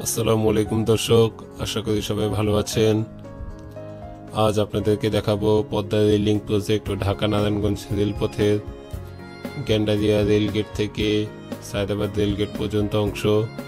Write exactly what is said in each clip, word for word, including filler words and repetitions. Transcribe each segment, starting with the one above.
আসসালামু আলাইকুম দর্শক, আশা করি সবাই ভালো আছেন। আজ আপনাদেরকে দেখাবো পদ্মা রেল লিঙ্ক প্রজেক্ট ও ঢাকা নারায়ণগঞ্জ রেলপথের গেন্ডারিয়া রেলগেট থেকে সায়দাবাদ রেলগেট পর্যন্ত অংশ।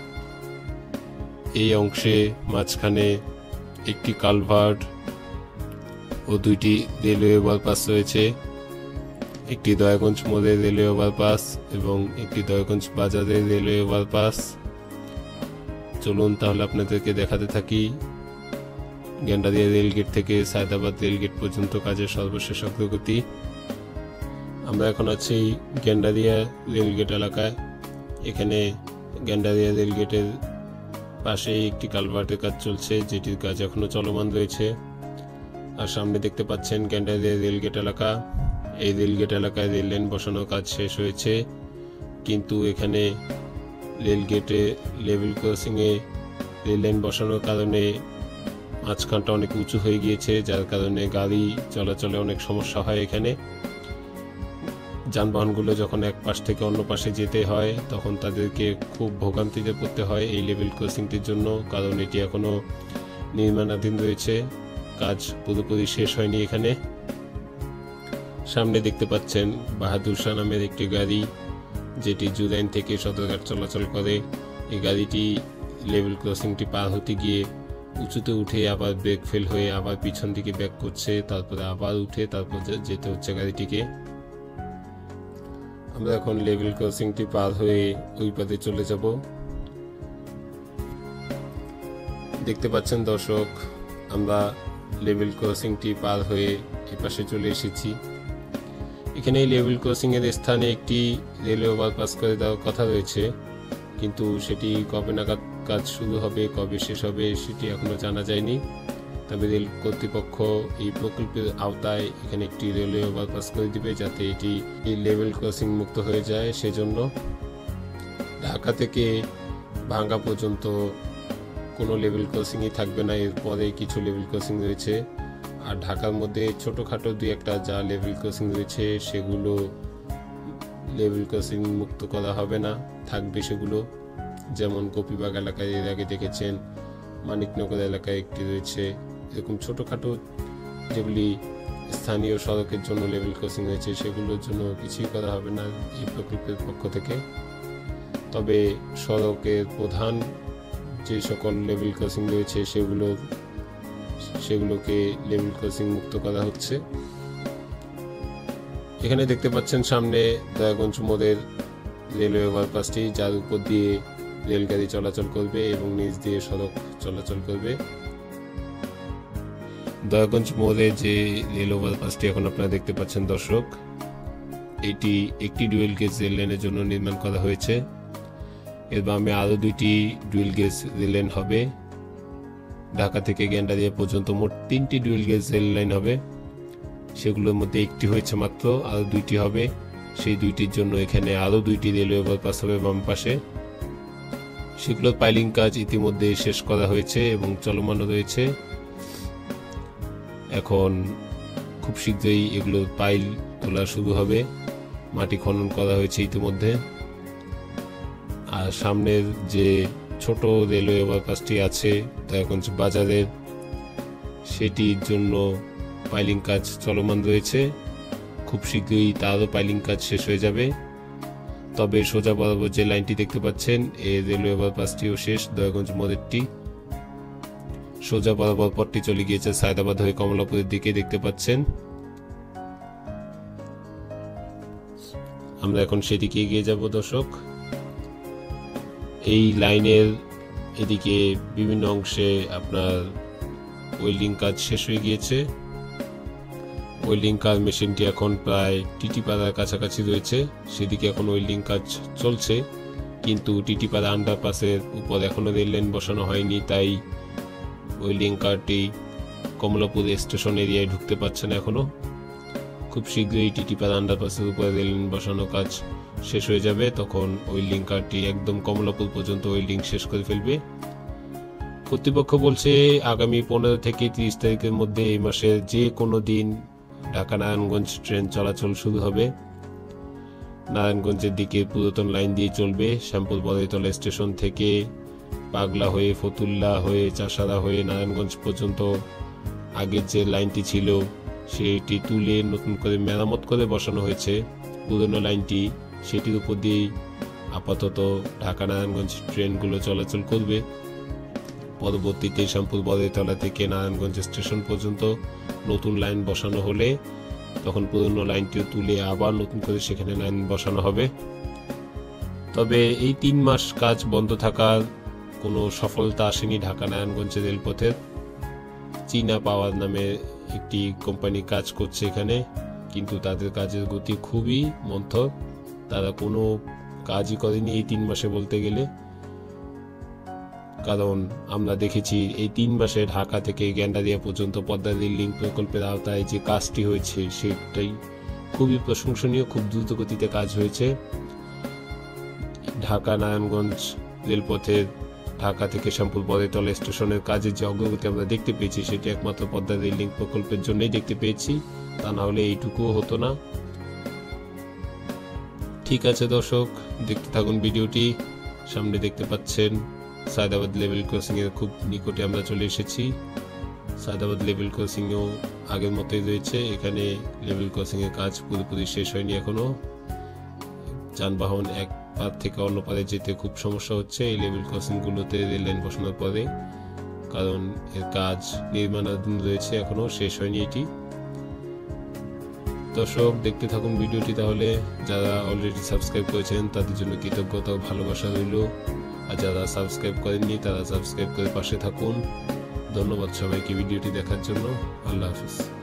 এই অংশে মাঝখানে একটি কালভার্ট ও দুইটি রেলওয়ে ওভারপাস রয়েছে, একটি দয়াগঞ্জ মোড়ের রেলওয়ে ওভারপাস এবং একটি দয়াগঞ্জ বাজারের রেলওয়ে ওভারপাস। চলুন তাহলে আপনাদেরকে দেখাতে থাকি গেন্ডারিয়া রেলগেট থেকে সায়দাবাদ রেলগেট পর্যন্ত কাজের সর্বশেষ অগ্রগতি। আমরা এখন আছি গেন্ডারিয়া রেলগেট এলাকায়। এখানে গেন্ডারিয়া রেলগেটের পাশে একটি কালভার্টের কাজ চলছে, যেটির কাজ এখনো চলমান রয়েছে। আর সামনে দেখতে পাচ্ছেন গেন্ডারিয়া রেলগেট এলাকা। এই রেলগেট এলাকায় রেল লাইন বসানোর কাজ শেষ হয়েছে, কিন্তু এখানে রেলগেটে লেভেল ক্রসিংয়ে রেল লাইন বসানোর কারণে মাঝখানটা অনেক উঁচু হয়ে গিয়েছে, যার কারণে গাড়ি চলাচলে অনেক সমস্যা হয়। এখানে যানবাহনগুলো যখন এক পাশ থেকে অন্য পাশে যেতে হয় তখন তাদেরকে খুব ভোগান্তিতে পড়তে হয় এই লেভেল ক্রসিংটির জন্য, কারণ এটি এখনো নির্মাণাধীন রয়েছে, কাজ পুরোপুরি শেষ হয়নি। এখানে সামনে দেখতে পাচ্ছেন বাহাদুর শাহ নামের একটি গাড়ি, যেটি জুরাইন থেকে সদরঘাট চলাচল করে। এই গাড়িটি লেভেল ক্রসিংটি পার হতে গিয়ে উঁচুতে উঠে আবার ব্রেক ফেল হয়ে আবার পিছন দিকে ব্যাক করছে, তারপরে আবার উঠে তারপর যেতে হচ্ছে গাড়িটিকে। আমরা এখন লেভেল ক্রসিংটি পার হয়ে ওই পথে চলে যাব। দেখতে পাচ্ছেন দর্শক, আমরা লেভেল ক্রসিংটি পার হয়ে এই পাশে চলে এসেছি। এখানে লেভেল ক্রসিং এর স্থানে একটি রেলওয়ে ওভারপাস করে দেওয়ার কথা রয়েছে, কিন্তু সেটি কবে নাগাদ কাজ শুরু হবে, কবে শেষ হবে সেটি এখনো জানা যায়নি। তবে রেল কর্তৃপক্ষ এই প্রকল্পের আওতায় এখানে একটি রেলওয়ে ওভারপাস করে দিবে, যাতে এটি এই লেভেল ক্রসিং মুক্ত হয়ে যায়। সেজন্য ঢাকা থেকে ভাঙ্গা পর্যন্ত কোনো লেভেল ক্রসিংই থাকবে না, এরপরে কিছু লেভেল ক্রসিং রয়েছে। আর ঢাকার মধ্যে ছোটোখাটো দুই একটা যা লেভেল ক্রসিং রয়েছে সেগুলো লেভেল ক্রসিং মুক্ত করা হবে না, থাকবে সেগুলো। যেমন কপিবাগ এলাকায় এর আগে দেখেছেন, মানিকনগর এলাকায় একটি রয়েছে। এরকম ছোটোখাটো যেগুলি স্থানীয় সড়কের জন্য লেভেল ক্রসিং হয়েছে সেগুলোর জন্য কিছুই করা হবে না এই প্রকল্পের পক্ষ থেকে। তবে সড়কের প্রধান যে সকল লেভেল ক্রসিং রয়েছে সেগুলো সেগুলোকে লেভেল ক্রসিং মুক্ত করা হচ্ছে। এখানে দেখতে পাচ্ছেন সামনে দয়াগঞ্জ মোড়ের রেলওয়ে ওভারপাসটি, যার উপর দিয়ে রেলগাড়ি চলাচল করবে এবং নিচ দিয়ে সড়ক চলাচল করবে। দয়াগঞ্জ মোড়ে যে রেল ওভারপাসটি এখন আপনারা দেখতে পাচ্ছেন দর্শক, এটি একটি ডুয়েল গেজ রেল লাইনের জন্য নির্মাণ করা হয়েছে। এর বামে আরও দুইটি ডুয়েল গেজ রেল লাইন হবে। ঢাকা থেকে গেন্ডারিয়া পর্যন্ত মোট তিনটি ডুয়েল গেজ রেল লাইন হবে, সেগুলোর মধ্যে একটি হয়েছে মাত্র, আরও দুইটি হবে। সেই দুইটির জন্য এখানে আরও দুইটি রেলওয়ে ওভারপাস হবে বাম পাশে। সেগুলোর পাইলিং কাজ ইতিমধ্যে শেষ করা হয়েছে এবং চলমানও রয়েছে। এখন খুব শীঘ্রই এগুলোর পাইল তোলা শুরু হবে, মাটি খনন করা হয়েছে ইতিমধ্যে। আর সামনের যে ছোট রেলওয়ে ওভারপাসটি আছে দয়াগঞ্জ বাজারের, সেটির জন্য পাইলিং কাজ চলমান রয়েছে, খুব শীঘ্রই তারও পাইলিং কাজ শেষ হয়ে যাবে। তবে সোজা বরাবর যে লাইনটি দেখতে পাচ্ছেন এই রেলওয়ে ওভারপাসটিও শেষ। দয়াগঞ্জ মোড়েরটি সোজা বরাবর পথটি চলে গিয়েছে সায়দাবাদ হয়ে কমলাপুরের দিকে, দেখতে পাচ্ছেন। আমরা এখন সেদিকে এগিয়ে যাব দর্শক। এই লাইনের এদিকে বিভিন্ন অংশে আপনার ওয়েল্ডিং কাজ শেষ হয়ে গিয়েছে। ওয়েল্ডিং কাজ মেশিনটি এখন প্রায় টিটিপাড়ার কাছাকাছি রয়েছে, সেদিকে এখন ওয়েল্ডিং কাজ চলছে, কিন্তু টিটিপাড়া আন্ডারপাসের উপর এখনো রেল লাইন বসানো হয়নি, তাই ওয়েল্ডিং কারটি কমলাপুর স্টেশন এরিয়ায় ঢুকতে পারছে না এখনো। খুব শীঘ্রই টিটিপাড়া আন্ডারপাসের উপরে রেল লাইন বসানো কাজ শেষ হয়ে যাবে, তখন ওয়েল্ডিং কারটি একদম কমলাপুর পর্যন্ত ওয়েল্ডিং শেষ করে ফেলবে। কর্তৃপক্ষ বলছে আগামী পনেরো থেকে তিরিশ তারিখের মধ্যে এই মাসের যে কোনো দিন ঢাকা নারায়ণগঞ্জ ট্রেন চলাচল শুরু হবে। নারায়ণগঞ্জের দিকে পুরাতন লাইন দিয়ে চলবে, শ্যামপুর বড়ইতলা স্টেশন থেকে পাগলা হয়ে ফতুল্লা হয়ে চাষাদা হয়ে নারায়ণগঞ্জ পর্যন্ত আগের যে লাইনটি ছিল সেটি তুলে নতুন করে মেরামত করে বসানো হয়েছে। পুরনো লাইনটি সেটির উপর দিয়েই আপাতত ঢাকা নারায়ণগঞ্জ ট্রেনগুলো চলাচল করবে। পরবর্তীতে শ্যামপুর বড়তলা থেকে নারায়ণগঞ্জ স্টেশন পর্যন্ত নতুন লাইন বসানো হলে তখন পুরনো লাইনটিও তুলে আবার নতুন করে সেখানে লাইন বসানো হবে। তবে এই তিন মাস কাজ বন্ধ থাকার কোনো সফলতা আসেনি ঢাকা নারায়ণগঞ্জ রেলপথের। চীনা পাওয়ার নামে একটি কোম্পানি কাজ করছে এখানে, কিন্তু তাদের কাজের গতি খুবই মন্থর। তারা কোনো কাজই করেনি এই তিন মাসে বলতে গেলে। কারণ আমরা দেখেছি এই তিন মাসে ঢাকা থেকে গ্যান্ডারিয়া পর্যন্ত পদ্মা রেল লিঙ্ক প্রকল্পের আওতায় যে কাজটি হয়েছে সেটাই খুবই প্রশংসনীয়, খুব দ্রুত গতিতে কাজ হয়েছে। ঢাকা নারায়ণগঞ্জ রেলপথের ঢাকা থেকে শ্যামপুর বড়তলা স্টেশনের কাজের যে অগ্রগতি আমরা দেখতে পেয়েছি সেটি একমাত্র পদ্মা রেল লিঙ্ক প্রকল্পের জন্যই দেখতে পেয়েছি, তা না হলে এইটুকুও হতো না। ঠিক আছে দর্শক, দেখতে থাকুন ভিডিওটি। সামনে দেখতে পাচ্ছেন সায়দাবাদ লেভেল ক্রসিং এর খুব নিকটে আমরা চলে এসেছি। সায়দাবাদ লেভেল ক্রসিং ও আগের মতোই রয়েছে। এখানে লেভেল ক্রসিং এর কাজ পুরোপুরি শেষ হয়নি এখনো। যানবাহন এক পার থেকে অন্য পারে যেতে খুব সমস্যা হচ্ছে এই লেভেল ক্রসিং গুলোতে রেল লাইন বসানোর পরে, কারণ এর কাজ নির্মাণাধীন রয়েছে, এখনো শেষ হয়নি এটি। দর্শক দেখতে থাকুন ভিডিওটি। তাহলে যারা অলরেডি সাবস্ক্রাইব করেছেন তাদের জন্য কৃতজ্ঞতা ও ভালোবাসা রইল, আর যারা সাবস্ক্রাইব করেননি তারা সাবস্ক্রাইব করে পাশে থাকুন। ধন্যবাদ সবাইকে ভিডিওটি দেখার জন্য। আল্লাহ হাফিজ।